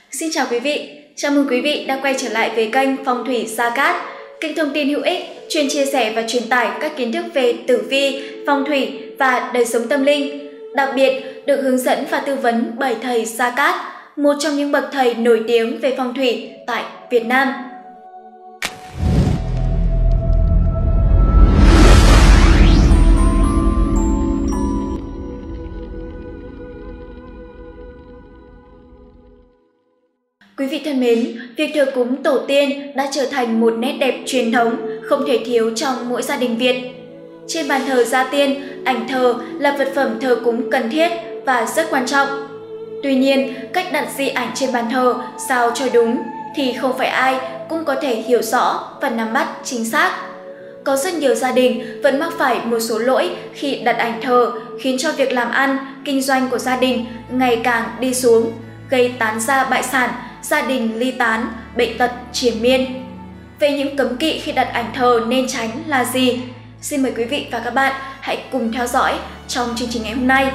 Xin chào quý vị, chào mừng quý vị đã quay trở lại với kênh Phong thủy Gia Cát, kênh thông tin hữu ích chuyên chia sẻ và truyền tải các kiến thức về tử vi, phong thủy và đời sống tâm linh. Đặc biệt được hướng dẫn và tư vấn bởi thầy Gia Cát, một trong những bậc thầy nổi tiếng về phong thủy tại Việt Nam. Quý vị thân mến, việc thờ cúng tổ tiên đã trở thành một nét đẹp truyền thống không thể thiếu trong mỗi gia đình Việt. Trên bàn thờ gia tiên, ảnh thờ là vật phẩm thờ cúng cần thiết và rất quan trọng. Tuy nhiên, cách đặt di ảnh trên bàn thờ sao cho đúng thì không phải ai cũng có thể hiểu rõ và nắm bắt chính xác. Có rất nhiều gia đình vẫn mắc phải một số lỗi khi đặt ảnh thờ, khiến cho việc làm ăn, kinh doanh của gia đình ngày càng đi xuống, gây tán gia bại sản, gia đình ly tán, bệnh tật triền miên. Vậy những cấm kỵ khi đặt ảnh thờ nên tránh là gì? Xin mời quý vị và các bạn hãy cùng theo dõi trong chương trình ngày hôm nay.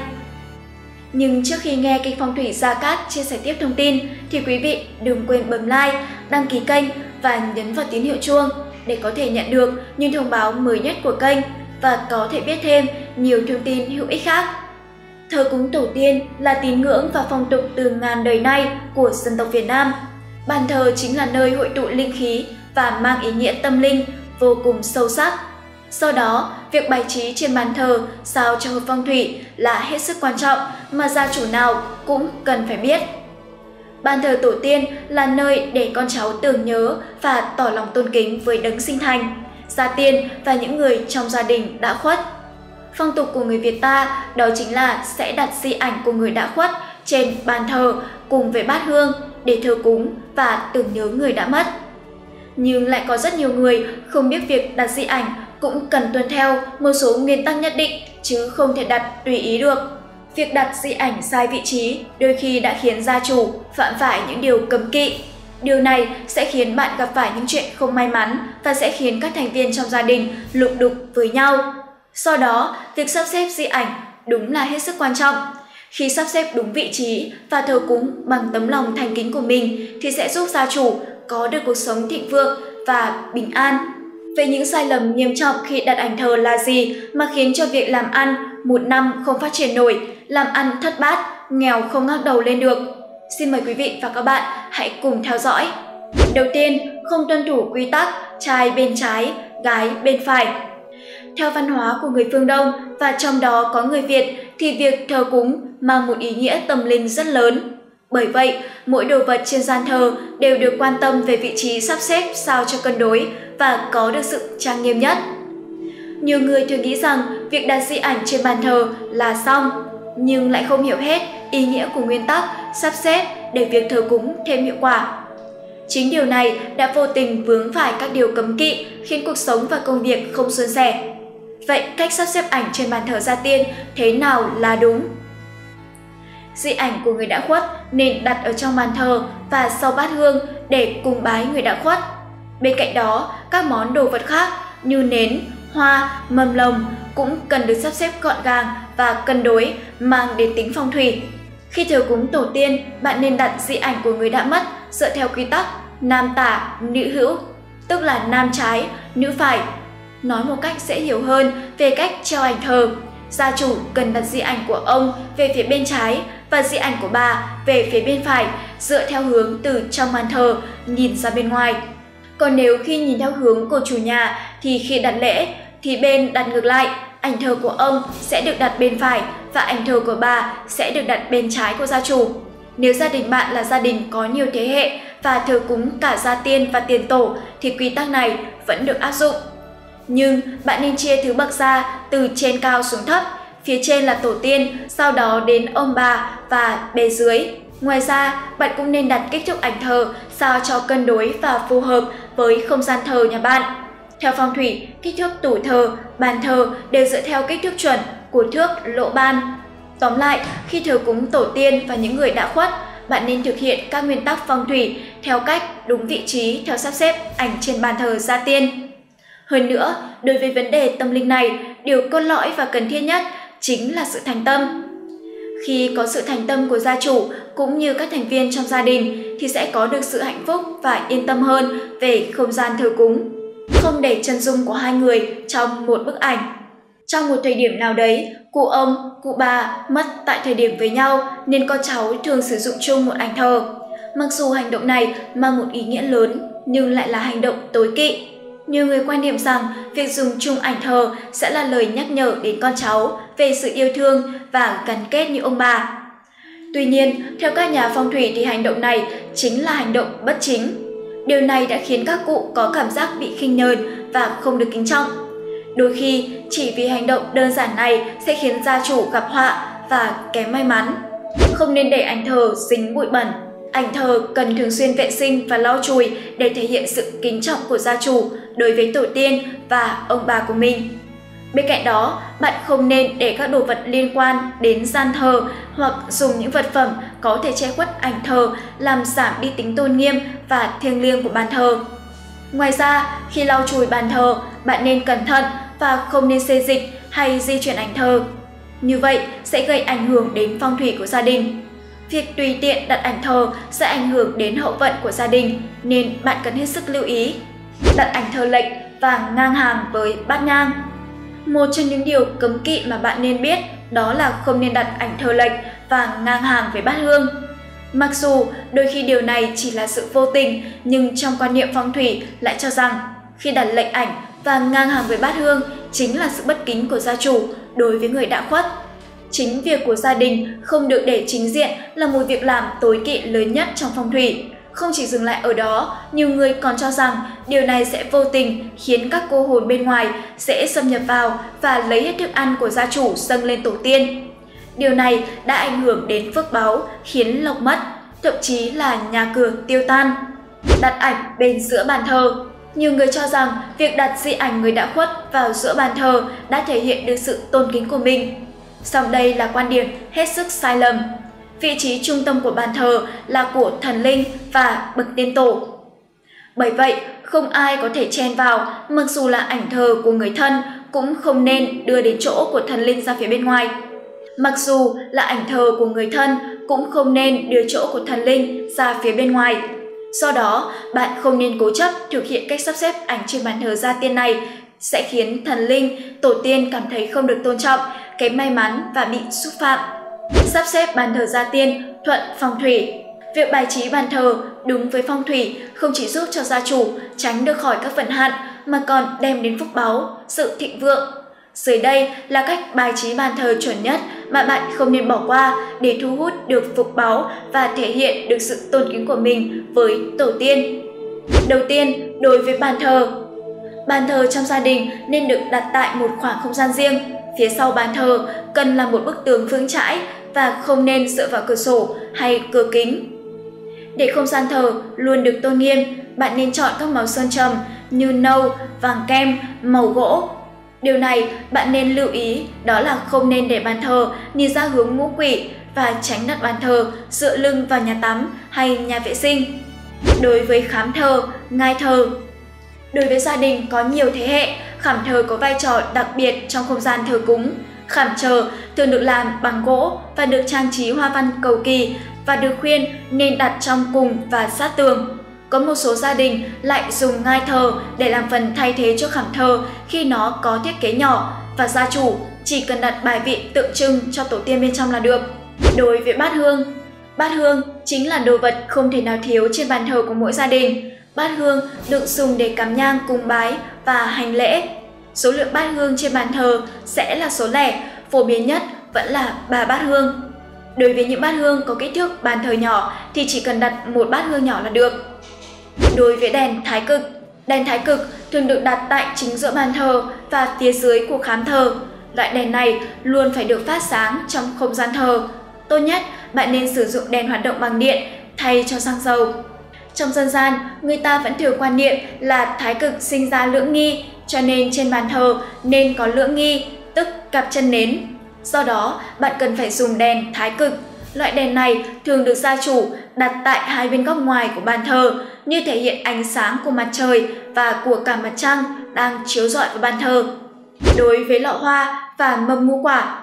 Nhưng trước khi nghe kênh Phong thủy Gia Cát chia sẻ tiếp thông tin thì quý vị đừng quên bấm like, đăng ký kênh và nhấn vào tín hiệu chuông để có thể nhận được những thông báo mới nhất của kênh và có thể biết thêm nhiều thông tin hữu ích khác. Thờ cúng tổ tiên là tín ngưỡng và phong tục từ ngàn đời nay của dân tộc Việt Nam. Bàn thờ chính là nơi hội tụ linh khí và mang ý nghĩa tâm linh vô cùng sâu sắc. Do đó, việc bày trí trên bàn thờ sao cho hợp phong thủy là hết sức quan trọng mà gia chủ nào cũng cần phải biết. Bàn thờ tổ tiên là nơi để con cháu tưởng nhớ và tỏ lòng tôn kính với đấng sinh thành, gia tiên và những người trong gia đình đã khuất. Phong tục của người Việt ta đó chính là sẽ đặt di ảnh của người đã khuất trên bàn thờ cùng với bát hương để thờ cúng và tưởng nhớ người đã mất. Nhưng lại có rất nhiều người không biết việc đặt di ảnh cũng cần tuân theo một số nguyên tắc nhất định chứ không thể đặt tùy ý được. Việc đặt di ảnh sai vị trí đôi khi đã khiến gia chủ phạm phải những điều cấm kỵ. Điều này sẽ khiến bạn gặp phải những chuyện không may mắn và sẽ khiến các thành viên trong gia đình lục đục với nhau. Do đó, việc sắp xếp di ảnh đúng là hết sức quan trọng. Khi sắp xếp đúng vị trí và thờ cúng bằng tấm lòng thành kính của mình thì sẽ giúp gia chủ có được cuộc sống thịnh vượng và bình an. Vậy những sai lầm nghiêm trọng khi đặt ảnh thờ là gì mà khiến cho việc làm ăn một năm không phát triển nổi, làm ăn thất bát, nghèo không ngóc đầu lên được? Xin mời quý vị và các bạn hãy cùng theo dõi. Đầu tiên, không tuân thủ quy tắc trai bên trái, gái bên phải. Theo văn hóa của người phương Đông và trong đó có người Việt thì việc thờ cúng mang một ý nghĩa tâm linh rất lớn. Bởi vậy, mỗi đồ vật trên gian thờ đều được quan tâm về vị trí sắp xếp sao cho cân đối và có được sự trang nghiêm nhất. Nhiều người thường nghĩ rằng việc đặt di ảnh trên bàn thờ là xong, nhưng lại không hiểu hết ý nghĩa của nguyên tắc sắp xếp để việc thờ cúng thêm hiệu quả. Chính điều này đã vô tình vướng phải các điều cấm kỵ khiến cuộc sống và công việc không suôn sẻ. Vậy cách sắp xếp ảnh trên bàn thờ gia tiên thế nào là đúng? Di ảnh của người đã khuất nên đặt ở trong bàn thờ và sau bát hương để cùng bái người đã khuất. Bên cạnh đó, các món đồ vật khác như nến, hoa, mâm lồng cũng cần được sắp xếp gọn gàng và cân đối mang đến tính phong thủy. Khi thờ cúng tổ tiên, bạn nên đặt di ảnh của người đã mất dựa theo quy tắc nam tả, nữ hữu, tức là nam trái, nữ phải. Nói một cách dễ hiểu hơn về cách treo ảnh thờ, gia chủ cần đặt di ảnh của ông về phía bên trái và di ảnh của bà về phía bên phải dựa theo hướng từ trong bàn thờ nhìn ra bên ngoài. Còn nếu khi nhìn theo hướng của chủ nhà thì khi đặt lễ thì bên đặt ngược lại, ảnh thờ của ông sẽ được đặt bên phải và ảnh thờ của bà sẽ được đặt bên trái của gia chủ. Nếu gia đình bạn là gia đình có nhiều thế hệ và thờ cúng cả gia tiên và tiền tổ thì quy tắc này vẫn được áp dụng. Nhưng bạn nên chia thứ bậc ra từ trên cao xuống thấp, phía trên là tổ tiên, sau đó đến ông bà và bề dưới. Ngoài ra, bạn cũng nên đặt kích thước ảnh thờ sao cho cân đối và phù hợp với không gian thờ nhà bạn. Theo phong thủy, kích thước tủ thờ, bàn thờ đều dựa theo kích thước chuẩn của thước lỗ ban. Tóm lại, khi thờ cúng tổ tiên và những người đã khuất, bạn nên thực hiện các nguyên tắc phong thủy theo cách đúng vị trí theo sắp xếp ảnh trên bàn thờ gia tiên. Hơn nữa, đối với vấn đề tâm linh này, điều cốt lõi và cần thiết nhất chính là sự thành tâm. Khi có sự thành tâm của gia chủ cũng như các thành viên trong gia đình thì sẽ có được sự hạnh phúc và yên tâm hơn về không gian thờ cúng. Không để chân dung của hai người trong một bức ảnh. Trong một thời điểm nào đấy, cụ ông, cụ bà mất tại thời điểm với nhau nên con cháu thường sử dụng chung một ảnh thờ. Mặc dù hành động này mang một ý nghĩa lớn nhưng lại là hành động tối kỵ. Nhiều người quan niệm rằng việc dùng chung ảnh thờ sẽ là lời nhắc nhở đến con cháu về sự yêu thương và gắn kết như ông bà. Tuy nhiên, theo các nhà phong thủy thì hành động này chính là hành động bất chính. Điều này đã khiến các cụ có cảm giác bị khinh nhờn và không được kính trọng. Đôi khi, chỉ vì hành động đơn giản này sẽ khiến gia chủ gặp họa và kém may mắn. Không nên để ảnh thờ dính bụi bẩn. Ảnh thờ cần thường xuyên vệ sinh và lau chùi để thể hiện sự kính trọng của gia chủ đối với tổ tiên và ông bà của mình. Bên cạnh đó, bạn không nên để các đồ vật liên quan đến gian thờ hoặc dùng những vật phẩm có thể che khuất ảnh thờ làm giảm đi tính tôn nghiêm và thiêng liêng của bàn thờ. Ngoài ra, khi lau chùi bàn thờ, bạn nên cẩn thận và không nên xê dịch hay di chuyển ảnh thờ. Như vậy sẽ gây ảnh hưởng đến phong thủy của gia đình. Việc tùy tiện đặt ảnh thờ sẽ ảnh hưởng đến hậu vận của gia đình nên bạn cần hết sức lưu ý. Đặt ảnh thờ lệch và ngang hàng với bát nhang. Một trong những điều cấm kỵ mà bạn nên biết đó là không nên đặt ảnh thờ lệch và ngang hàng với bát hương. Mặc dù đôi khi điều này chỉ là sự vô tình, nhưng trong quan niệm phong thủy lại cho rằng khi đặt lệch ảnh và ngang hàng với bát hương chính là sự bất kính của gia chủ đối với người đã khuất. Chính việc của gia đình không được để chính diện là một việc làm tối kỵ lớn nhất trong phong thủy. Không chỉ dừng lại ở đó, nhiều người còn cho rằng điều này sẽ vô tình khiến các cô hồn bên ngoài sẽ xâm nhập vào và lấy hết thức ăn của gia chủ dâng lên tổ tiên. Điều này đã ảnh hưởng đến phước báu, khiến lộc mất, thậm chí là nhà cửa tiêu tan. Đặt ảnh bên giữa bàn thờ. Nhiều người cho rằng việc đặt di ảnh người đã khuất vào giữa bàn thờ đã thể hiện được sự tôn kính của mình. Song đây là quan điểm hết sức sai lầm. Vị trí trung tâm của bàn thờ là của thần linh và bậc tiên tổ. Bởi vậy, không ai có thể chen vào, mặc dù là ảnh thờ của người thân cũng không nên đưa đến chỗ của thần linh ra phía bên ngoài. Mặc dù là ảnh thờ của người thân cũng không nên đưa chỗ của thần linh ra phía bên ngoài. Do đó, bạn không nên cố chấp thực hiện cách sắp xếp ảnh trên bàn thờ gia tiên này sẽ khiến thần linh, tổ tiên cảm thấy không được tôn trọng, kém may mắn và bị xúc phạm. Sắp xếp bàn thờ gia tiên thuận phong thủy. Việc bài trí bàn thờ đúng với phong thủy không chỉ giúp cho gia chủ tránh được khỏi các vận hạn mà còn đem đến phúc báu, sự thịnh vượng. Dưới đây là cách bài trí bàn thờ chuẩn nhất mà bạn không nên bỏ qua để thu hút được phúc báu và thể hiện được sự tôn kính của mình với tổ tiên. Đầu tiên, đối với bàn thờ. Bàn thờ trong gia đình nên được đặt tại một khoảng không gian riêng. Phía sau bàn thờ cần là một bức tường vững chãi và không nên dựa vào cửa sổ hay cửa kính. Để không gian thờ luôn được tôn nghiêm, bạn nên chọn các màu sơn trầm như nâu, vàng kem, màu gỗ. Điều này bạn nên lưu ý đó là không nên để bàn thờ nhìn ra hướng ngũ quỷ và tránh đặt bàn thờ dựa lưng vào nhà tắm hay nhà vệ sinh. Đối với khám thờ, ngai thờ. Đối với gia đình có nhiều thế hệ, khảm thờ có vai trò đặc biệt trong không gian thờ cúng. Khảm thờ thường được làm bằng gỗ và được trang trí hoa văn cầu kỳ và được khuyên nên đặt trong cùng và sát tường. Có một số gia đình lại dùng ngai thờ để làm phần thay thế cho khảm thờ khi nó có thiết kế nhỏ và gia chủ chỉ cần đặt bài vị tượng trưng cho tổ tiên bên trong là được. Đối với bát hương chính là đồ vật không thể nào thiếu trên bàn thờ của mỗi gia đình. Bát hương được dùng để cắm nhang cúng bái và hành lễ. Số lượng bát hương trên bàn thờ sẽ là số lẻ, phổ biến nhất vẫn là 3 bát hương. Đối với những bát hương có kích thước bàn thờ nhỏ thì chỉ cần đặt một bát hương nhỏ là được. Đối với đèn thái cực thường được đặt tại chính giữa bàn thờ và phía dưới của khám thờ. Loại đèn này luôn phải được phát sáng trong không gian thờ. Tốt nhất, bạn nên sử dụng đèn hoạt động bằng điện thay cho xăng dầu. Trong dân gian, người ta vẫn thường quan niệm là thái cực sinh ra lưỡng nghi, cho nên trên bàn thờ nên có lưỡng nghi, tức cặp chân nến. Do đó, bạn cần phải dùng đèn thái cực. Loại đèn này thường được gia chủ đặt tại hai bên góc ngoài của bàn thờ, như thể hiện ánh sáng của mặt trời và của cả mặt trăng đang chiếu rọi vào bàn thờ. Đối với lọ hoa và mâm ngũ quả,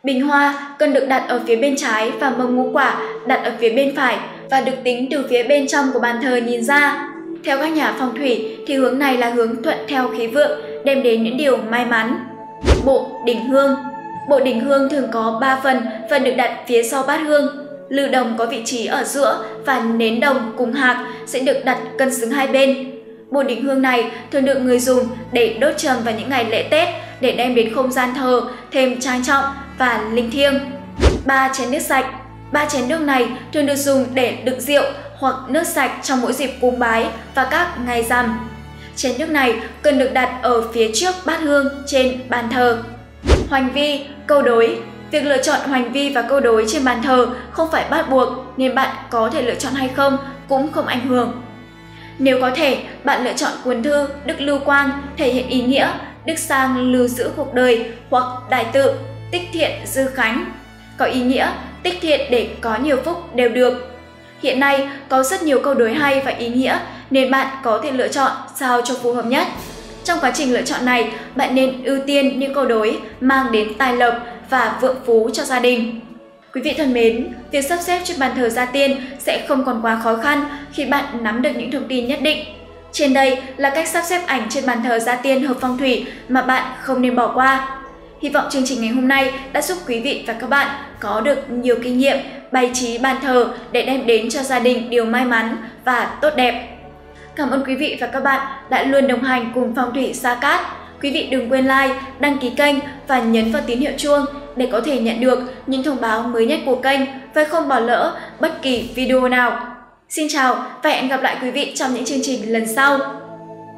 Bình hoa cần được đặt ở phía bên trái và mâm ngũ quả đặt ở phía bên phải và được tính từ phía bên trong của bàn thờ nhìn ra. Theo các nhà phong thủy thì hướng này là hướng thuận theo khí vượng, đem đến những điều may mắn. Bộ đỉnh hương. Bộ đỉnh hương thường có 3 phần được đặt phía sau bát hương. Lư đồng có vị trí ở giữa và nến đồng cùng hạc sẽ được đặt cân xứng hai bên. Bộ đỉnh hương này thường được người dùng để đốt trầm vào những ngày lễ Tết để đem đến không gian thờ thêm trang trọng và linh thiêng. 3 chén nước sạch. 3 chén nước này thường được dùng để đựng rượu hoặc nước sạch trong mỗi dịp cúng bái và các ngày rằm. Chén nước này cần được đặt ở phía trước bát hương trên bàn thờ. Hoành vi, câu đối. Việc lựa chọn hoành vi và câu đối trên bàn thờ không phải bắt buộc nên bạn có thể lựa chọn hay không cũng không ảnh hưởng. Nếu có thể, bạn lựa chọn cuốn thư Đức Lưu Quang thể hiện ý nghĩa Đức Sang lưu giữ cuộc đời hoặc Đại Tự Tích thiện dư khánh có ý nghĩa tích thiện để có nhiều phúc đều được. Hiện nay có rất nhiều câu đối hay và ý nghĩa nên bạn có thể lựa chọn sao cho phù hợp nhất. Trong quá trình lựa chọn này, bạn nên ưu tiên những câu đối mang đến tài lộc và vượng phú cho gia đình. Quý vị thân mến, việc sắp xếp trên bàn thờ gia tiên sẽ không còn quá khó khăn khi bạn nắm được những thông tin nhất định. Trên đây là cách sắp xếp ảnh trên bàn thờ gia tiên hợp phong thủy mà bạn không nên bỏ qua. Hy vọng chương trình ngày hôm nay đã giúp quý vị và các bạn có được nhiều kinh nghiệm bày trí bàn thờ để đem đến cho gia đình điều may mắn và tốt đẹp. Cảm ơn quý vị và các bạn đã luôn đồng hành cùng Phong thủy Sa Cát. Quý vị đừng quên like, đăng ký kênh và nhấn vào tín hiệu chuông để có thể nhận được những thông báo mới nhất của kênh và không bỏ lỡ bất kỳ video nào. Xin chào và hẹn gặp lại quý vị trong những chương trình lần sau.